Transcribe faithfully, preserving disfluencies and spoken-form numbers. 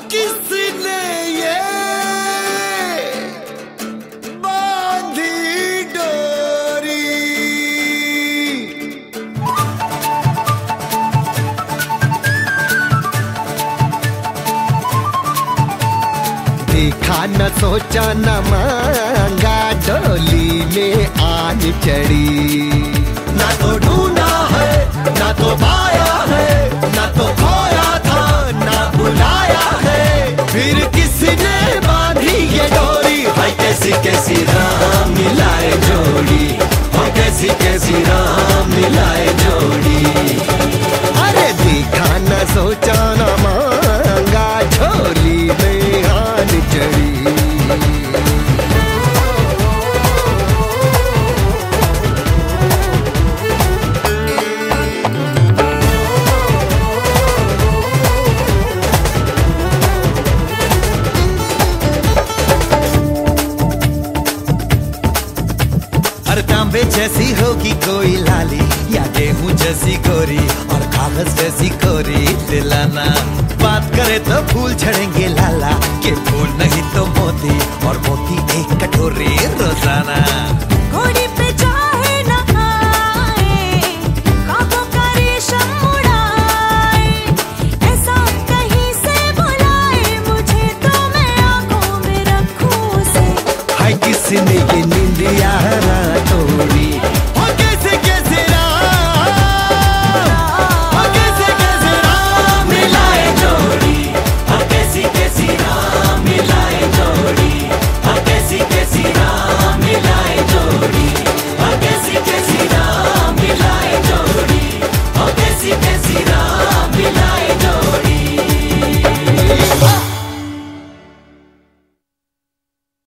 किसने ये बांधी डोरी। देखा न सोचा न मांगा, डोली में आन चढ़ी। ना तो ढूंढा है ना तो पाया है, ना तो खोया था ना बुलाया है, फिर किसने बांधी ये डोरी। हाय कैसी कैसी राह मिलाए जोड़ी, हाय कैसी कैसी राह मिलाए जोड़ी। अरे देखा न सोचा न मांगा, झोली में आन चढ़ी। तांबे जैसी होगी कोई लाली, या गेहूं जैसी गोरी और कागज जैसी कोरी दिलाना। बात करे तो फूल झड़ेंगे लाला, के फूल नहीं तो मोती और मोती एक कटोरी रोजाना।